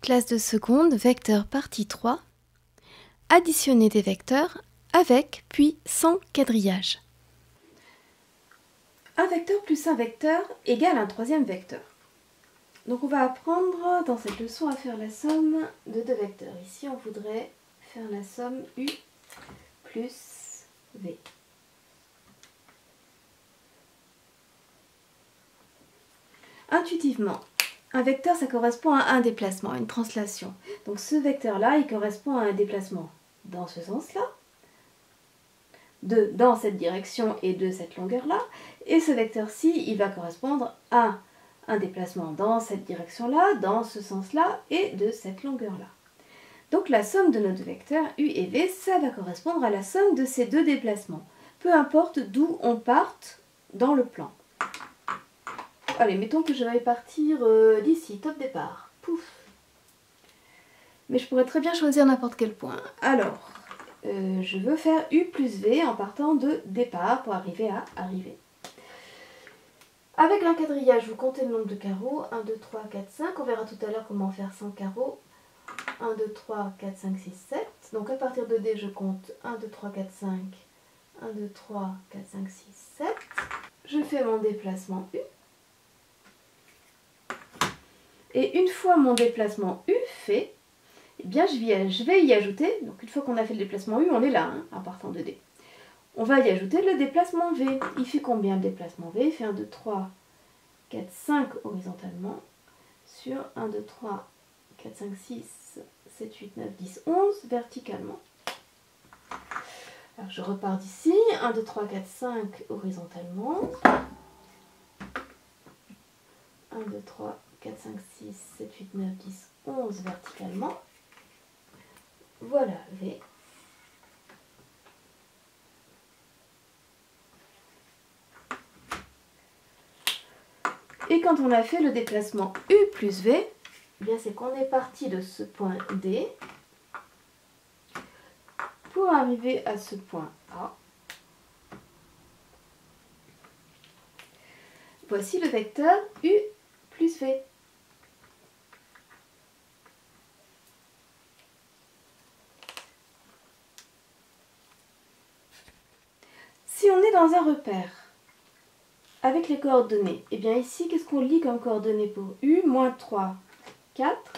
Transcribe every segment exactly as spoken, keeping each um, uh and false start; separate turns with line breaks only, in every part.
classe de seconde, vecteur partie trois. Additionner des vecteurs avec puis sans quadrillage. Un vecteur plus un vecteur égale un troisième vecteur. Donc on va apprendre dans cette leçon à faire la somme de deux vecteurs. Ici on voudrait faire la somme U plus V. Intuitivement, un vecteur ça correspond à un déplacement, à une translation. Donc ce vecteur-là, il correspond à un déplacement dans ce sens-là, de dans cette direction et de cette longueur-là. Et ce vecteur-ci, il va correspondre à un déplacement dans cette direction-là, dans ce sens-là et de cette longueur-là. Donc la somme de nos deux vecteurs U et V, ça va correspondre à la somme de ces deux déplacements, peu importe d'où on parte dans le plan. Allez, mettons que je vais partir euh, d'ici, top départ. Pouf. Mais je pourrais très bien choisir n'importe quel point. Alors, euh, je veux faire U plus V en partant de départ pour arriver à arriver. Avec un quadrillage, vous comptez le nombre de carreaux. un, deux, trois, quatre, cinq. On verra tout à l'heure comment faire sans carreaux. un, deux, trois, quatre, cinq, six, sept. Donc à partir de D, je compte un, deux, trois, quatre, cinq. un, deux, trois, quatre, cinq, six, sept. Je fais mon déplacement U. Et une fois mon déplacement U fait, eh bien je vais, je vais y ajouter, donc une fois qu'on a fait le déplacement U, on est là, hein, en partant de D. On va y ajouter le déplacement V. Il fait combien le déplacement V? Il fait un, deux, trois, quatre, cinq horizontalement sur un, deux, trois, quatre, cinq, six, sept, huit, neuf, dix, onze verticalement. Alors je repars d'ici, un, deux, trois, quatre, cinq horizontalement. un, deux, trois, quatre, cinq, six, sept, huit, neuf, dix, onze verticalement. Voilà V. Et quand on a fait le déplacement U plus V, eh bien c'est qu'on est parti de ce point D pour arriver à ce point A. Voici le vecteur U plus V. Si on est dans un repère avec les coordonnées, et bien ici, qu'est-ce qu'on lit comme coordonnées pour U? Moins trois, quatre.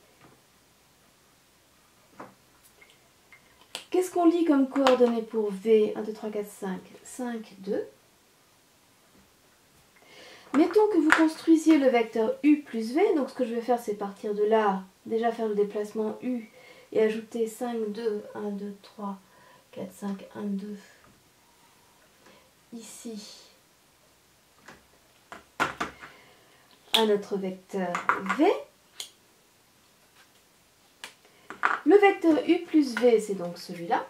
Qu'est-ce qu'on lit comme coordonnées pour V? un, deux, trois, quatre, cinq. cinq, deux. Mettons que vous construisiez le vecteur U plus V, donc ce que je vais faire, c'est partir de là, déjà faire le déplacement U, et ajouter cinq, deux, un, deux, trois, quatre, cinq, un, deux, ici, à notre vecteur V. Le vecteur U plus V, c'est donc celui-là.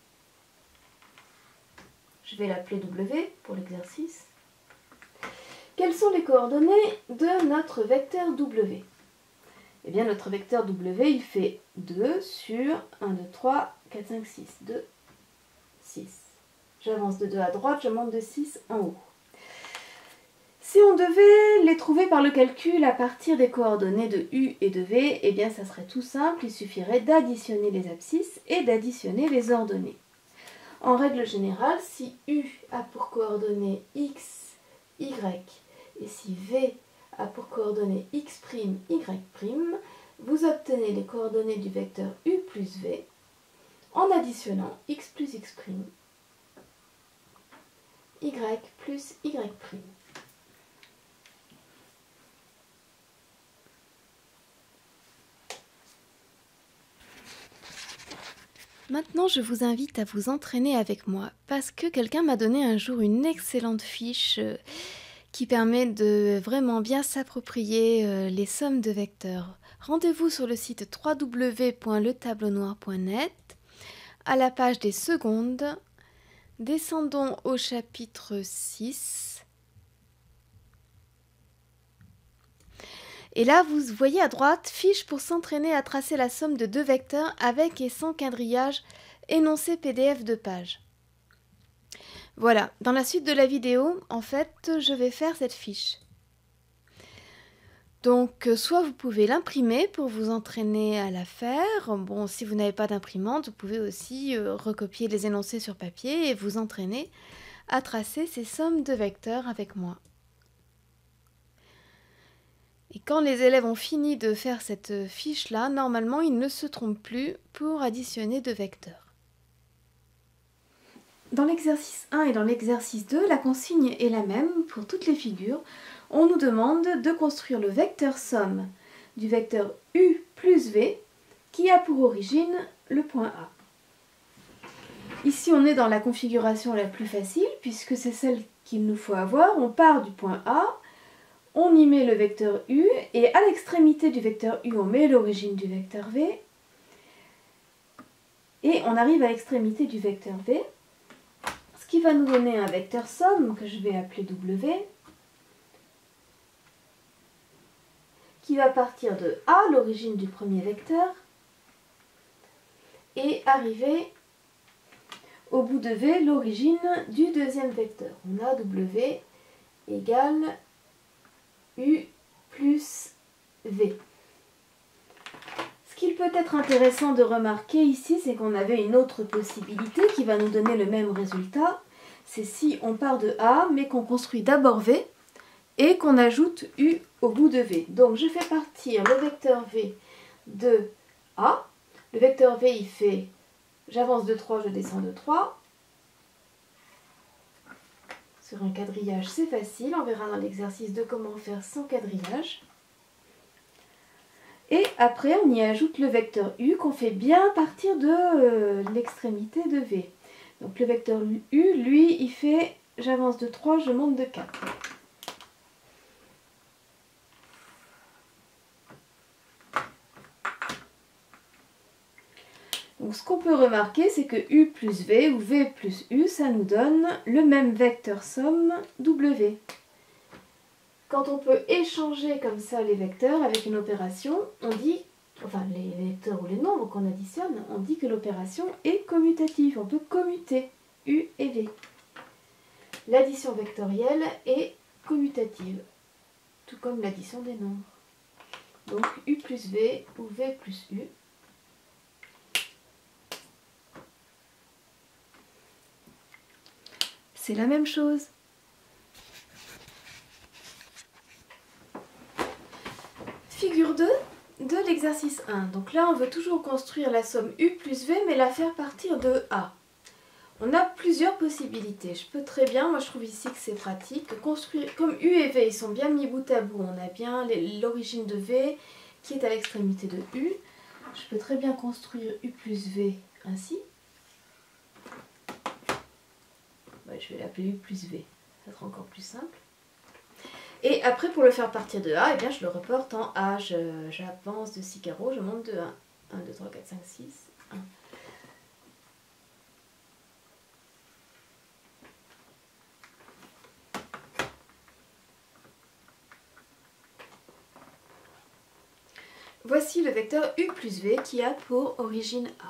Je vais l'appeler W pour l'exercice. Quelles sont les coordonnées de notre vecteur W? Eh bien, notre vecteur W, il fait deux sur un, deux, trois, quatre, cinq, six. deux, six. J'avance de deux à droite, je monte de six en haut. Si on devait les trouver par le calcul à partir des coordonnées de U et de V, eh bien ça serait tout simple, il suffirait d'additionner les abscisses et d'additionner les ordonnées. En règle générale, si U a pour coordonnées X, Y, et si V a pour coordonnées X', Y', vous obtenez les coordonnées du vecteur U plus V en additionnant X plus X', Y plus Y'. Maintenant, je vous invite à vous entraîner avec moi parce que quelqu'un m'a donné un jour une excellente fiche euh, qui permet de vraiment bien s'approprier euh, les sommes de vecteurs. Rendez-vous sur le site w w w point le tableau noir point net à la page des secondes. Descendons au chapitre six. Et là, vous voyez à droite, fiche pour s'entraîner à tracer la somme de deux vecteurs avec et sans quadrillage, énoncé P D F de page. Voilà, dans la suite de la vidéo, en fait, je vais faire cette fiche. Donc, euh, soit vous pouvez l'imprimer pour vous entraîner à la faire. Bon, si vous n'avez pas d'imprimante, vous pouvez aussi euh, recopier les énoncés sur papier et vous entraîner à tracer ces sommes de vecteurs avec moi. Et quand les élèves ont fini de faire cette fiche-là, normalement, ils ne se trompent plus pour additionner deux vecteurs. Dans l'exercice un et dans l'exercice deux, la consigne est la même pour toutes les figures. On nous demande de construire le vecteur somme du vecteur u plus v qui a pour origine le point A. Ici, on est dans la configuration la plus facile puisque c'est celle qu'il nous faut avoir. On part du point A, on y met le vecteur u et à l'extrémité du vecteur u, on met l'origine du vecteur v et on arrive à l'extrémité du vecteur v, ce qui va nous donner un vecteur somme que je vais appeler w, qui va partir de A, l'origine du premier vecteur, et arriver au bout de V, l'origine du deuxième vecteur. On a W égale U plus V. Ce qu'il peut être intéressant de remarquer ici, c'est qu'on avait une autre possibilité qui va nous donner le même résultat. C'est si on part de A, mais qu'on construit d'abord V, et qu'on ajoute U au bout de V. Donc je fais partir le vecteur V de A. Le vecteur V, il fait, j'avance de trois, je descends de trois. Sur un quadrillage, c'est facile. On verra dans l'exercice de comment faire sans quadrillage. Et après, on y ajoute le vecteur U qu'on fait bien partir de euh, l'extrémité de V. Donc le vecteur U, lui, il fait, j'avance de trois, je monte de quatre. Donc ce qu'on peut remarquer, c'est que U plus V ou V plus U, ça nous donne le même vecteur somme W. Quand on peut échanger comme ça les vecteurs avec une opération, on dit, enfin les vecteurs ou les nombres qu'on additionne, on dit que l'opération est commutative. On peut commuter U et V. L'addition vectorielle est commutative, tout comme l'addition des nombres. Donc U plus V ou V plus U. C'est la même chose. Figure deux de l'exercice un. Donc là, on veut toujours construire la somme U plus V, mais la faire partir de A. On a plusieurs possibilités. Je peux très bien, moi je trouve ici que c'est pratique, construire, comme U et V, ils sont bien mis bout à bout, on a bien l'origine de V qui est à l'extrémité de U. Je peux très bien construire U plus V ainsi. Ouais, je vais l'appeler U plus V, ça sera encore plus simple. Et après, pour le faire partir de A, eh bien, je le reporte en A. J'avance de six carreaux, je monte de un. un, deux, trois, quatre, cinq, six, un. Voici le vecteur U plus V qui a pour origine A.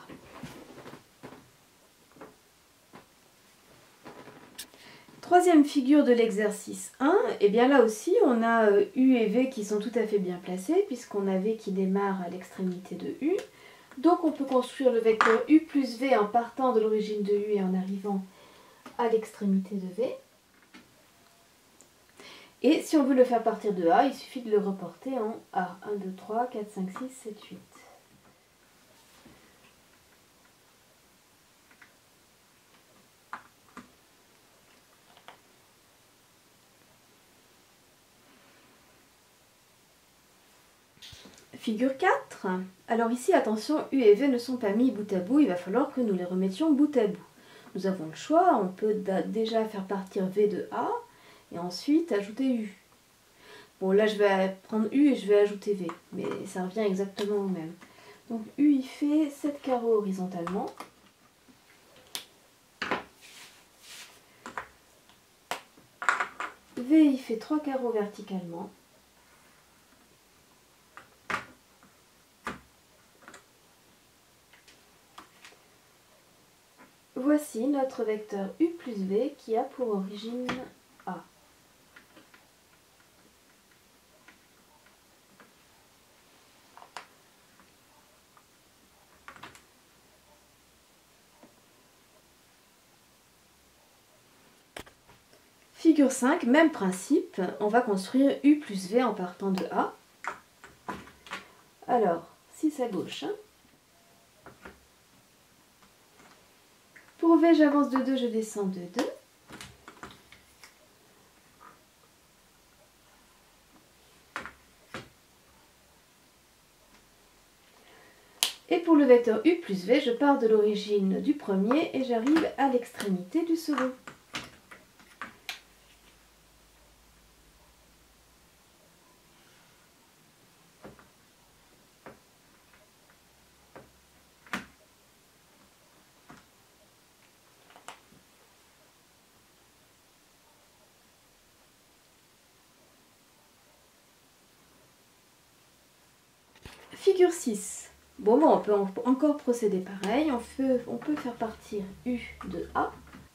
Troisième figure de l'exercice un, et bien là aussi on a U et V qui sont tout à fait bien placés puisqu'on a V qui démarre à l'extrémité de U. Donc on peut construire le vecteur U plus V en partant de l'origine de U et en arrivant à l'extrémité de V. Et si on veut le faire partir de A, il suffit de le reporter en A. un, deux, trois, quatre, cinq, six, sept, huit. Figure quatre. Alors ici, attention, U et V ne sont pas mis bout à bout, il va falloir que nous les remettions bout à bout. Nous avons le choix, on peut déjà faire partir V de A et ensuite ajouter U. Bon, là je vais prendre U et je vais ajouter V, mais ça revient exactement au même. Donc U il fait sept carreaux horizontalement. V il fait trois carreaux verticalement. Voici notre vecteur U plus V qui a pour origine A. Figure cinq, même principe, on va construire U plus V en partant de A. Alors, six à gauche. Hein. Pour V, j'avance de deux, je descends de deux. Et pour le vecteur U plus V, je pars de l'origine du premier et j'arrive à l'extrémité du second. Figure six. Bon, bon, on peut encore procéder pareil. On, fait, on peut faire partir U de A.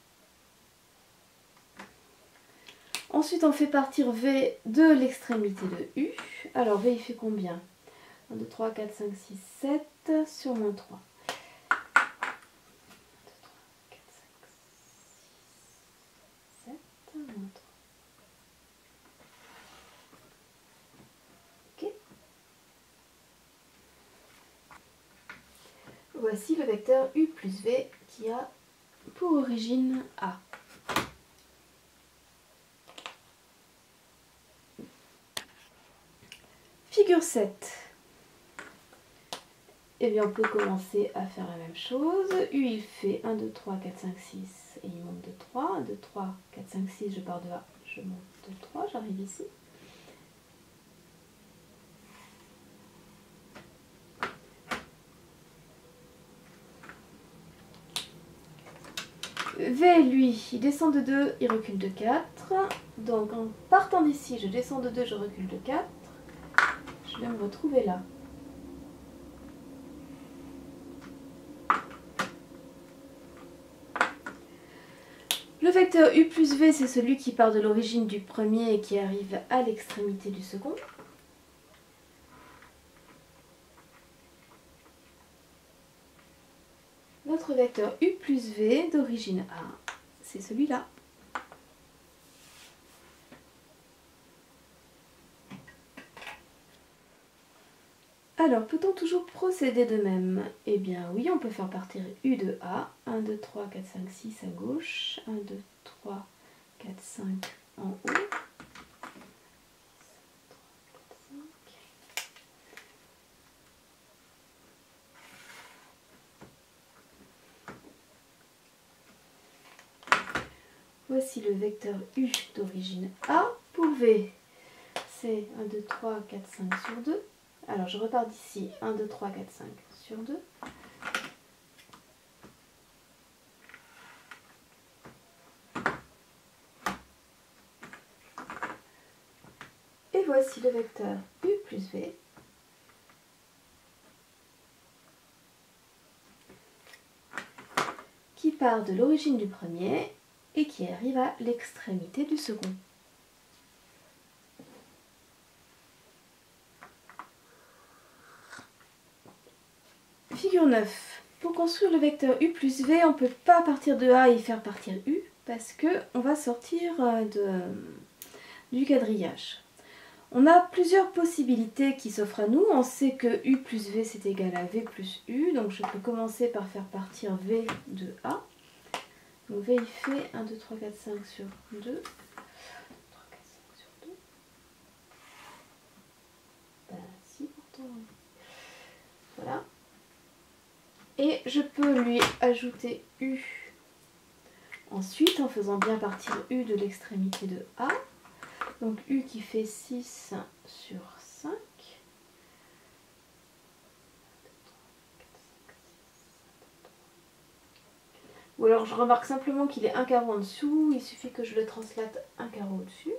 Ensuite, on fait partir V de l'extrémité de U. Alors, V, il fait combien? un, deux, trois, quatre, cinq, six, sept sur moins trois. un, deux, trois, quatre, cinq, six, sept, moins trois. Ok. Voici le vecteur U plus V qui a pour origine A. Figure sept. Eh bien, on peut commencer à faire la même chose. U, il fait un, deux, trois, quatre, cinq, six et il monte de trois. un, deux, trois, quatre, cinq, six, je pars de A, je monte de trois, j'arrive ici. V, lui, il descend de deux, il recule de quatre. Donc, en partant d'ici, je descends de deux, je recule de quatre. Je vais me retrouver là. Le vecteur U plus V, c'est celui qui part de l'origine du premier et qui arrive à l'extrémité du second. Notre vecteur U plus V d'origine A, c'est celui-là. Alors, peut-on toujours procéder de même? Eh bien oui, on peut faire partir U de A. un, deux, trois, quatre, cinq, six à gauche. un, deux, trois, quatre, cinq en haut. Voici le vecteur U d'origine A. Pour V, c'est un, deux, trois, quatre, cinq sur deux. Alors je repars d'ici, un, deux, trois, quatre, cinq sur deux. Et voici le vecteur U plus V. Qui part de l'origine du premier et qui arrive à l'extrémité du second. Figure neuf. Pour construire le vecteur U plus V, on ne peut pas partir de A et faire partir U parce qu'on va sortir de, du quadrillage. On a plusieurs possibilités qui s'offrent à nous. On sait que U plus V c'est égal à V plus U, donc je peux commencer par faire partir V de A. Donc V il fait un, deux, trois, quatre, cinq sur deux. trois, quatre, cinq sur deux. Ben si, pourtant. Voilà. Et je peux lui ajouter U ensuite en faisant bien partir U de l'extrémité de A. Donc U qui fait six sur cinq. Ou alors je remarque simplement qu'il est un carreau en dessous, il suffit que je le translate un carreau au-dessus.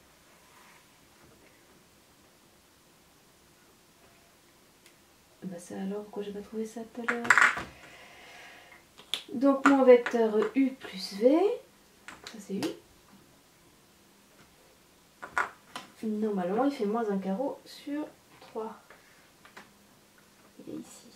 Bah ça alors, pourquoi j'ai pas trouvé ça tout à l'heure? Donc mon vecteur U plus V, ça c'est U. Normalement il fait moins un carreau sur trois. Il est ici.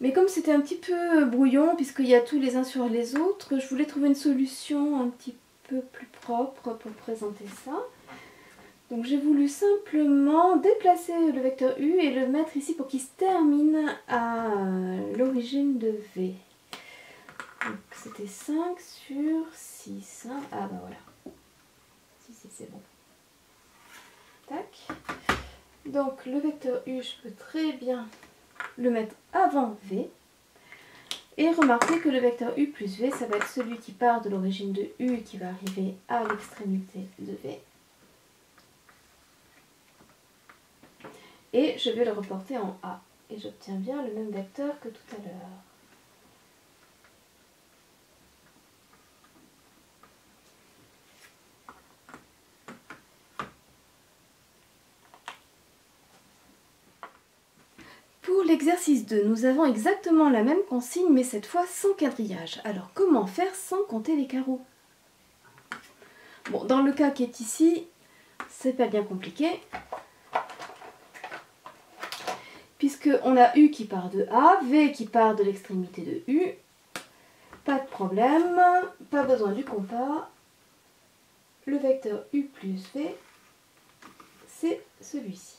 Mais comme c'était un petit peu brouillon, puisqu'il y a tous les uns sur les autres, je voulais trouver une solution un petit peu plus propre pour présenter ça. Donc j'ai voulu simplement déplacer le vecteur U et le mettre ici pour qu'il se termine à l'origine de V. Donc c'était cinq sur six. Hein. Ah bah voilà. Si, si, c'est bon. Tac. Donc le vecteur U, je peux très bien le mettre avant V. Et remarquez que le vecteur U plus V, ça va être celui qui part de l'origine de U qui va arriver à l'extrémité de V. Et je vais le reporter en A. Et j'obtiens bien le même vecteur que tout à l'heure. Pour l'exercice deux, nous avons exactement la même consigne, mais cette fois sans quadrillage. Alors, comment faire sans compter les carreaux? Bon, dans le cas qui est ici, c'est pas bien compliqué. Puisqu'on a U qui part de A, V qui part de l'extrémité de U. Pas de problème, pas besoin du compas. Le vecteur U plus V, c'est celui-ci.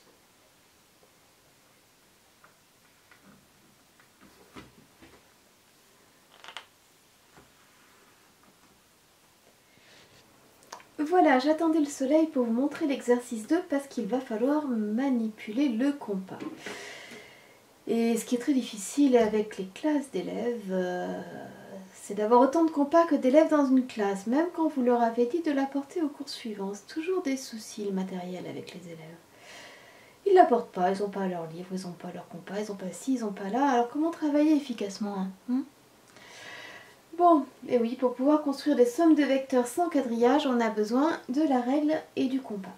Voilà, j'attendais le soleil pour vous montrer l'exercice deux parce qu'il va falloir manipuler le compas. Et ce qui est très difficile avec les classes d'élèves, euh, c'est d'avoir autant de compas que d'élèves dans une classe, même quand vous leur avez dit de l'apporter au cours suivant. C'est toujours des soucis, le matériel, avec les élèves. Ils ne l'apportent pas, ils n'ont pas leur livre, ils n'ont pas leur compas, ils n'ont pas ci, ils n'ont pas là. Alors comment travailler efficacement hein, hein Bon, et oui, pour pouvoir construire des sommes de vecteurs sans quadrillage, on a besoin de la règle et du compas.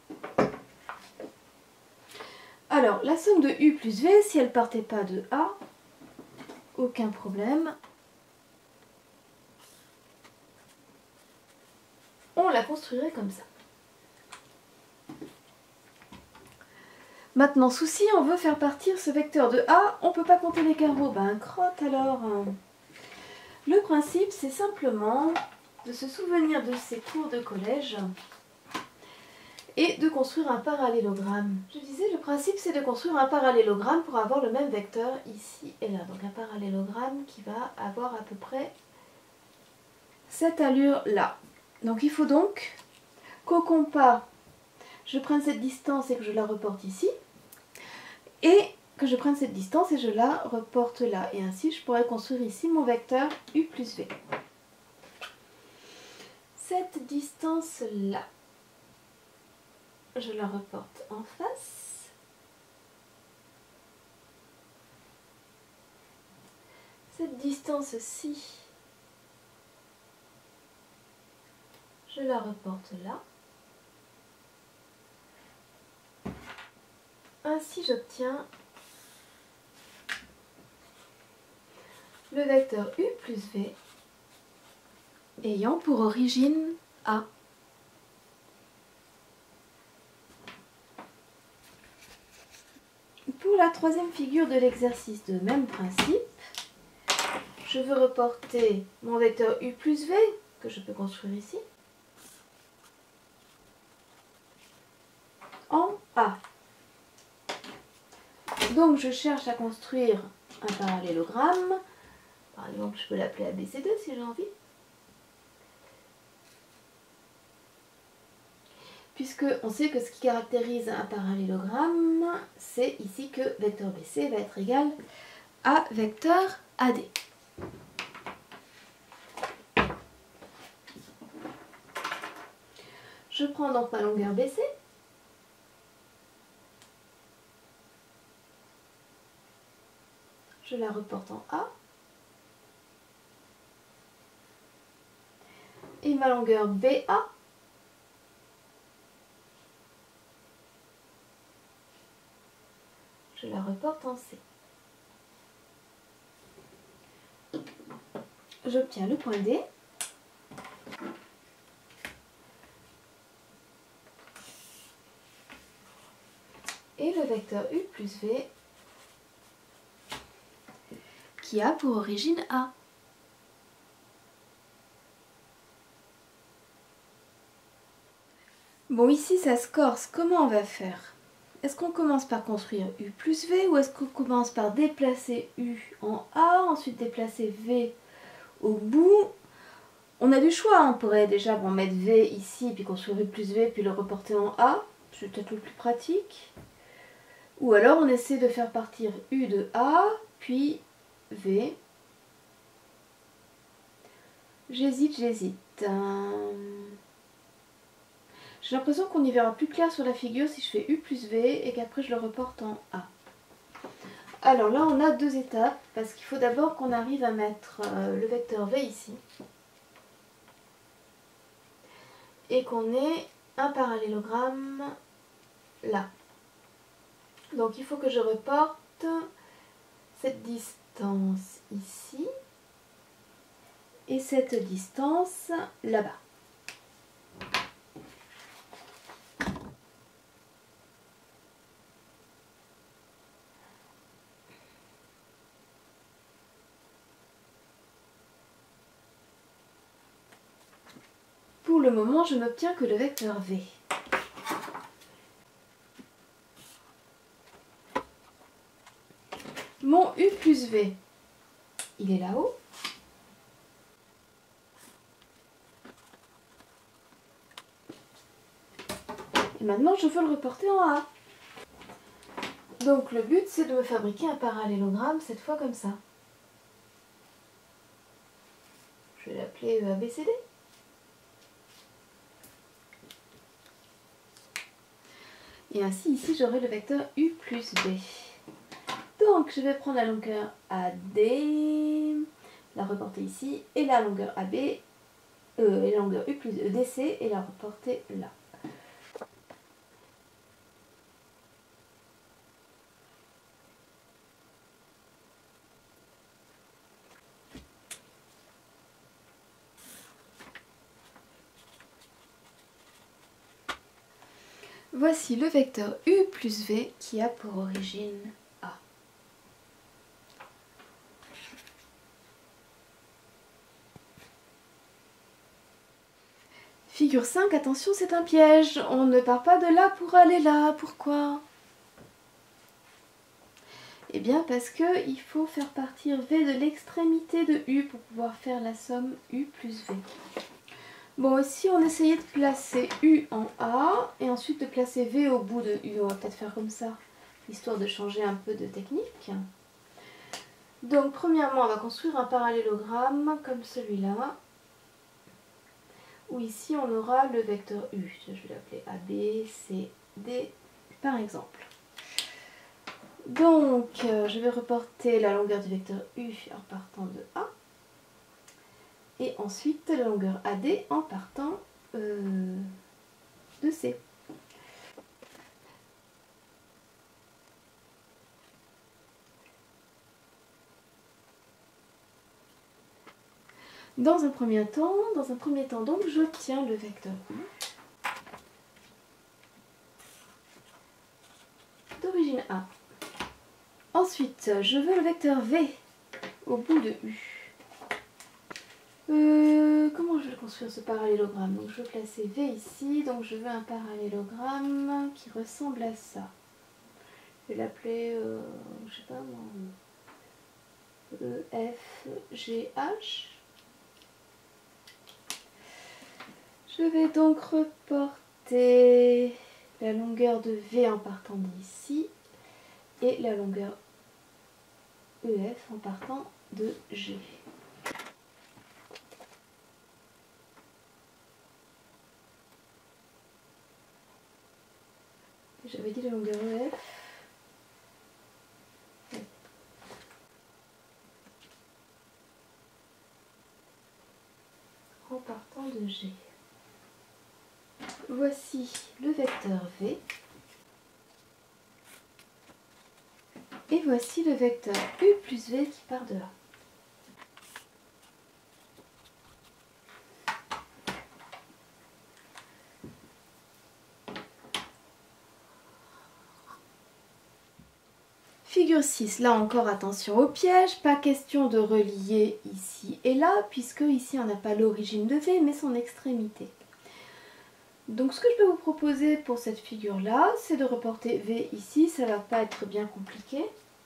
Alors, la somme de U plus V, si elle ne partait pas de A, aucun problème. On la construirait comme ça. Maintenant, souci, on veut faire partir ce vecteur de A, on ne peut pas compter les carreaux. Ben, crotte alors. Le principe, c'est simplement de se souvenir de ses cours de collège et de construire un parallélogramme. Je disais, le principe, c'est de construire un parallélogramme pour avoir le même vecteur ici et là. Donc un parallélogramme qui va avoir à peu près cette allure-là. Donc il faut donc qu'au compas, je prenne cette distance et que je la reporte ici. Et que je prenne cette distance et je la reporte là. Et ainsi, je pourrais construire ici mon vecteur U plus V. Cette distance-là, je la reporte en face. Cette distance-ci, je la reporte là. Ainsi, j'obtiens le vecteur U plus V ayant pour origine A. Pour la troisième figure de l'exercice de même principe, je veux reporter mon vecteur U plus V, que je peux construire ici, en A. Donc je cherche à construire un parallélogramme. Par exemple, je peux l'appeler A B C deux si j'ai envie. Puisque on sait que ce qui caractérise un parallélogramme, c'est ici que vecteur B C va être égal à vecteur A D. Je prends donc ma longueur B C. Je la reporte en A. Et ma longueur B A, je la reporte en C. J'obtiens le point D. Et le vecteur U plus V qui a pour origine A. Bon, ici ça se corse. Comment on va faire? Est-ce qu'on commence par construire U plus V ou est-ce qu'on commence par déplacer U en A, ensuite déplacer V au bout? On a du choix, on pourrait déjà bon, mettre V ici, puis construire U plus V, puis le reporter en A. C'est peut-être le plus pratique. Ou alors on essaie de faire partir U de A, puis V. J'hésite, j'hésite. Euh... J'ai l'impression qu'on y verra plus clair sur la figure si je fais U plus V et qu'après je le reporte en A. Alors là on a deux étapes parce qu'il faut d'abord qu'on arrive à mettre euh, le vecteur V ici et qu'on ait un parallélogramme là. Donc il faut que je reporte cette distance ici et cette distance là-bas. Pour le moment, je n'obtiens que le vecteur V. Mon U plus V, il est là-haut. Et maintenant, je veux le reporter en A. Donc le but, c'est de me fabriquer un parallélogramme, cette fois comme ça. Je vais l'appeler A B C D. Et ainsi, ici, j'aurai le vecteur U plus B. Donc, je vais prendre la longueur A D, la reporter ici, et la longueur A B, euh, et la longueur U plus D C, et la reporter là. Voici le vecteur U plus V qui a pour origine A. Figure cinq, attention, c'est un piège. On ne part pas de là pour aller là. Pourquoi? Eh bien parce qu'il faut faire partir V de l'extrémité de U pour pouvoir faire la somme U plus V. Bon, ici on essayait de placer U en A et ensuite de placer V au bout de U. On va peut-être faire comme ça, histoire de changer un peu de technique. Donc premièrement, on va construire un parallélogramme comme celui-là, où ici on aura le vecteur U. Je vais l'appeler A B C D par exemple. Donc euh, je vais reporter la longueur du vecteur U en partant de A. Et ensuite la longueur A D en partant euh, de C. Dans un premier temps, dans un premier temps donc, j'obtiens le vecteur U d'origine A. Ensuite, je veux le vecteur V au bout de U. Euh, comment je vais le construire ce parallélogramme? Donc je vais placer V ici, donc je veux un parallélogramme qui ressemble à ça. Je vais l'appeler, euh, je sais pas moi, E F G H. Je vais donc reporter la longueur de V en partant d'ici et la longueur E F en partant de G. J'avais dit la longueur E F. Ouais. En partant de G. Voici le vecteur V. Et voici le vecteur U plus V qui part de là. Figure six, là encore attention au piège, pas question de relier ici et là, puisque ici on n'a pas l'origine de V, mais son extrémité. Donc ce que je peux vous proposer pour cette figure-là, c'est de reporter V ici, ça va pas être bien compliqué.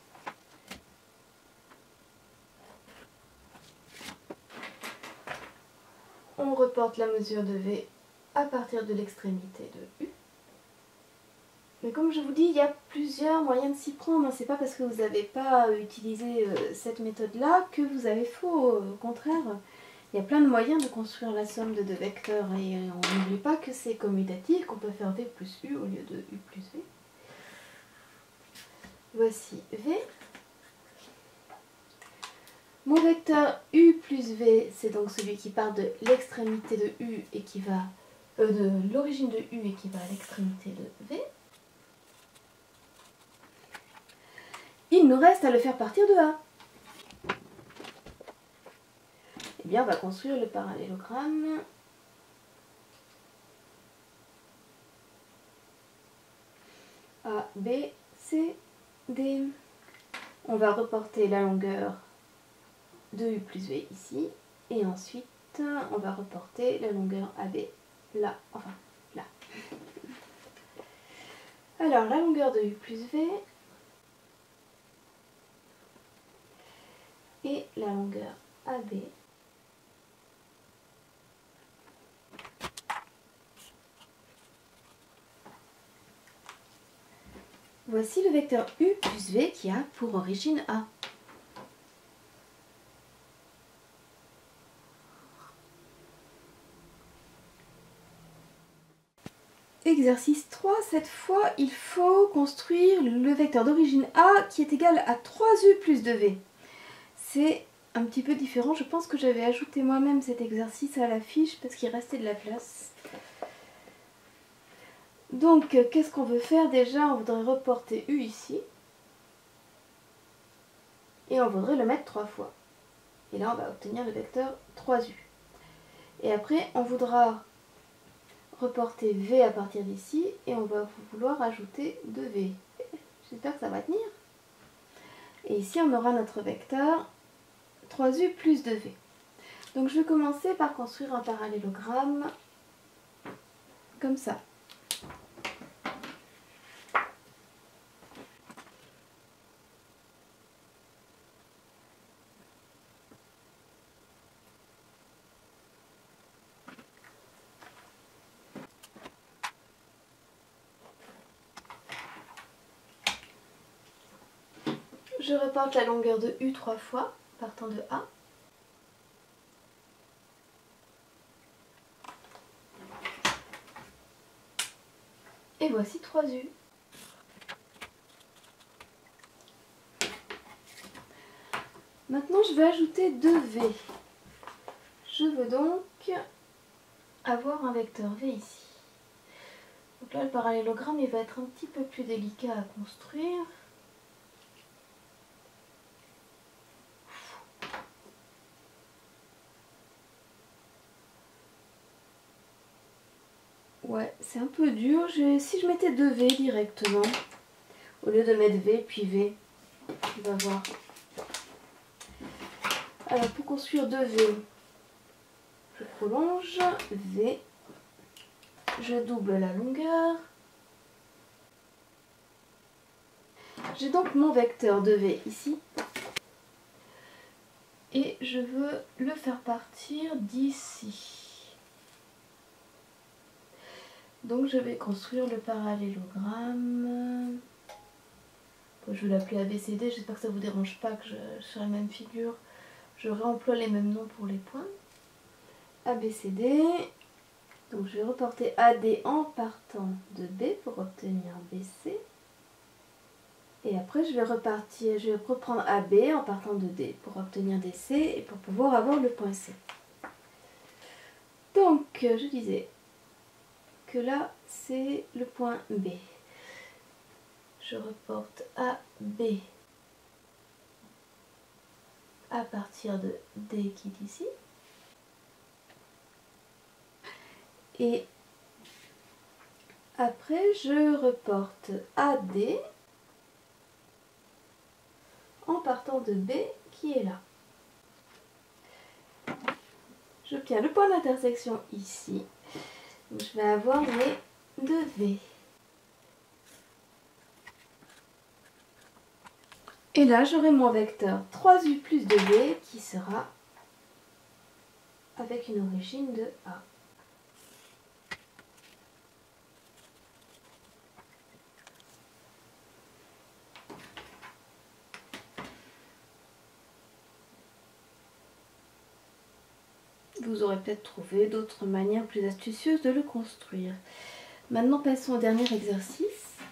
On reporte la mesure de V à partir de l'extrémité de U. Mais comme je vous dis, il y a plusieurs moyens de s'y prendre. C'est pas parce que vous n'avez pas utilisé cette méthode-là que vous avez faux. Au contraire, il y a plein de moyens de construire la somme de deux vecteurs. Et on n'oublie pas que c'est commutatif, qu'on peut faire V plus U au lieu de U plus V. Voici V. Mon vecteur U plus V, c'est donc celui qui part de l'extrémité de U et qui va... Euh, de l'origine de U et qui va à l'extrémité de V. Il nous reste à le faire partir de A. Eh bien, on va construire le parallélogramme. A, B, C, D. On va reporter la longueur de U plus V ici. Et ensuite, on va reporter la longueur A B là. Enfin, là. Alors, la longueur de U plus V... et la longueur A B voici le vecteur U plus V qui a pour origine A. Exercice trois, cette fois il faut construire le vecteur d'origine A qui est égal à trois U plus deux V. C'est un petit peu différent, je pense que j'avais ajouté moi-même cet exercice à la fiche parce qu'il restait de la place. Donc qu'est-ce qu'on veut faire déjà? On voudrait reporter U ici. Et on voudrait le mettre trois fois. Et là on va obtenir le vecteur trois U. Et après on voudra reporter V à partir d'ici et on va vouloir ajouter deux V. J'espère que ça va tenir. Et ici on aura notre vecteur trois U plus deux V. Donc je vais commencer par construire un parallélogramme comme ça. Je reporte la longueur de U trois fois, partant de A. Et voici trois U. Maintenant, je vais ajouter deux V. Je veux donc avoir un vecteur V ici. Donc là, le parallélogramme il va être un petit peu plus délicat à construire. Ouais, c'est un peu dur. Je... Si je mettais deux V directement, au lieu de mettre V puis V, on va voir. Alors pour construire deux V, je prolonge V, je double la longueur. J'ai donc mon vecteur de V ici. Et je veux le faire partir d'ici. Donc je vais construire le parallélogramme. Je vais l'appeler A B C D, j'espère que ça ne vous dérange pas que je, sur la même figure, je réemploie les mêmes noms pour les points. A B C D. Donc je vais reporter A D en partant de B pour obtenir B C. Et après je vais repartir, je vais reprendre A B en partant de D pour obtenir D C et pour pouvoir avoir le point C. Donc je disais que là c'est le point B. Je reporte A B à partir de D qui est ici. Et après je reporte A D vecteur de B qui est là. J'obtiens le point d'intersection ici. Donc je vais avoir mes deux V. Et là, j'aurai mon vecteur trois U plus deux V qui sera avec une origine de A. Vous aurez peut-être trouvé d'autres manières plus astucieuses de le construire. Maintenant, passons au dernier exercice.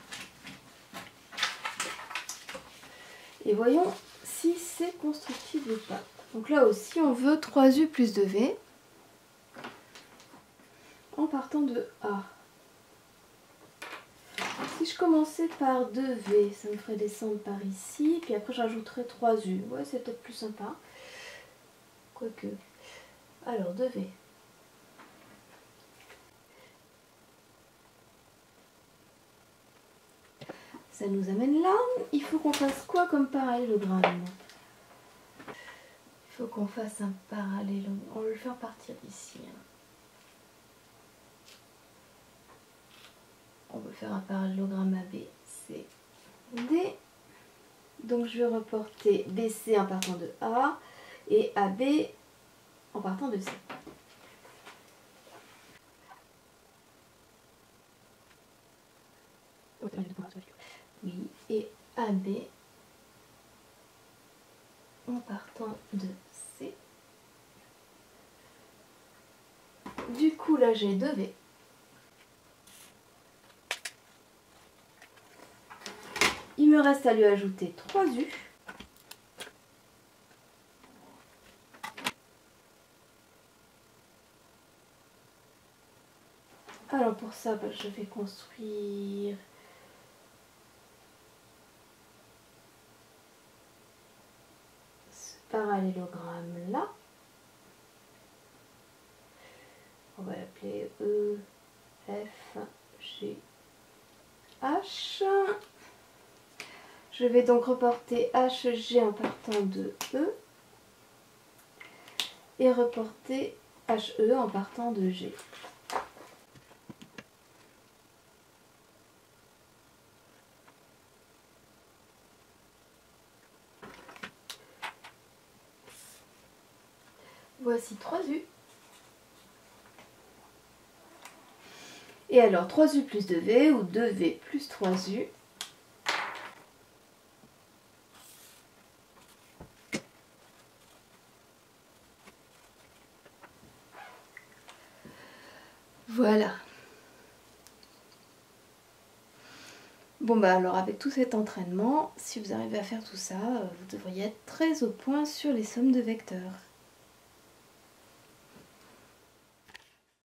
Et voyons si c'est constructif ou pas. Donc là aussi, on veut trois U plus deux V en partant de A. Si je commençais par deux V, ça me ferait descendre par ici, puis après j'ajouterais trois U. Ouais, c'est peut-être plus sympa. Quoique. Alors, deux V. Ça nous amène là. Il faut qu'on fasse quoi comme parallélogramme? Il faut qu'on fasse un parallélogramme. On va le faire partir ici. On va faire un parallélogramme A B, C, D. Donc je vais reporter B C en partant de A et A B en partant de C. Oui, et A B en partant de C. Du coup, là, j'ai deux V. Il me reste à lui ajouter trois U. Alors pour ça, bah, je vais construire ce parallélogramme là. On va l'appeler E, F, G, H. Je vais donc reporter H G en partant de E et reporter H E en partant de G. Voici trois U. Et alors trois U plus deux V ou deux V plus trois U. Voilà. Bon bah alors avec tout cet entraînement, si vous arrivez à faire tout ça, vous devriez être très au point sur les sommes de vecteurs.